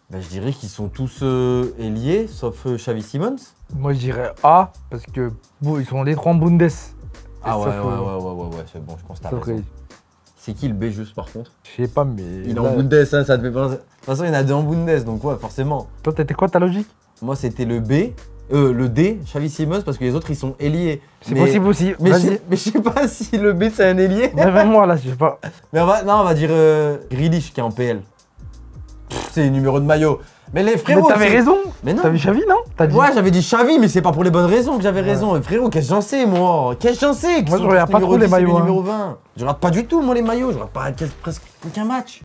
Bah, je dirais qu'ils sont tous ailiers, sauf Xavi Simons. Moi, je dirais A, parce que bon, ils sont les trois en Bundes. Ah ouais, Sauf, ouais, c'est bon, je pense que t'as sauf raison. que- C'est qui le B juste par contre? Je sais pas, mais. Il est là, en Bundes, hein, ça te fait penser. De toute façon, il y en a deux en Bundes, donc ouais, forcément. Toi, t'étais quoi ta logique? Moi, c'était le B, le D, Xavi Simons, parce que les autres, ils sont ailiers. C'est possible aussi. Mais Vas-y. je sais pas si le B, c'est un ailier. Même moi, là, je sais pas. Mais on va dire Grealish qui est en PL. C'est le numéro de maillot. Mais les Mais frérots. t'avais raison. Mais non. T'as vu Xavi, non? T'as dit. Ouais, j'avais dit Xavi, mais c'est pas pour les bonnes raisons que j'avais raison. Et frérot, qu'est-ce que j'en sais, moi? Qu'est-ce que j'en sais? Moi, je regarde pas trop les maillots, hein. Numéro 20. Je rate pas du tout, moi, les maillots. Je rate pas presque aucun match.